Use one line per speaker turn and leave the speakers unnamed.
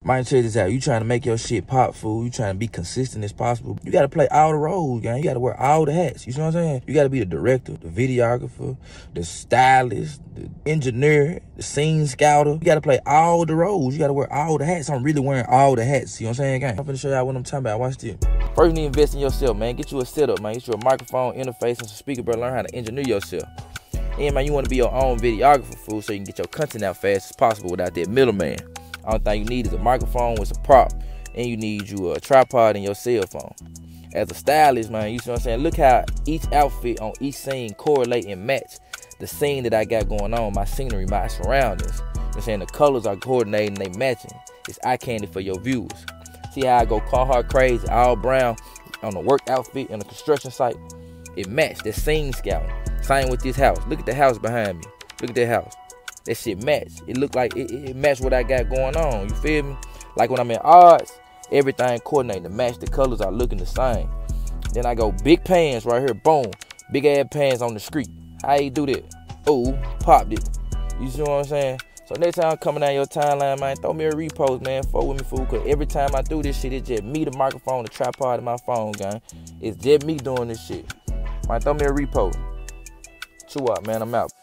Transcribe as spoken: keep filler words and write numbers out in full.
Mind check this out. You trying to make your shit pop, fool. You trying to be consistent as possible. You got to play all the roles, gang. You got to wear all the hats. You see what I'm saying? You got to be the director, the videographer, the stylist, the engineer, the scene scouter. You got to play all the roles. You got to wear all the hats. I'm really wearing all the hats. You know what I'm saying, gang? I'm finna show y'all what I'm talking about. Watch this. First, you need to invest in yourself, man. Get you a setup, man. Get you a microphone, interface, and some speaker, bro. Learn how to engineer yourself. And, man, you want to be your own videographer, fool, so you can get your content out fast as possible without that middleman. All thing you need is a microphone with some prop, and you need you a tripod and your cell phone. As a stylist, man, you see what I'm saying? Look how each outfit on each scene correlate and match the scene that I got going on, my scenery, my surroundings. You know what I'm saying? The colors are coordinating, they matching. It's eye candy for your viewers. See how I go Carhartt crazy, all brown on the work outfit in the construction site? It matched. The scene scouting. Same with this house. Look at the house behind me. Look at that house. That shit matched. It looked like it, it matched what I got going on. You feel me? Like when I'm in arts, everything coordinated to match. The colors are looking the same. Then I go big pans right here. Boom. Big ass pans on the street. How you do that? Oh, popped it. You see what I'm saying? So next time I'm coming down your timeline, man, throw me a repost, man. Fuck with me, fool. Cause every time I do this shit, it's just me, the microphone, the tripod, and my phone, gang. It's just me doing this shit. Man, throw me a repost. Chew up, man. I'm out.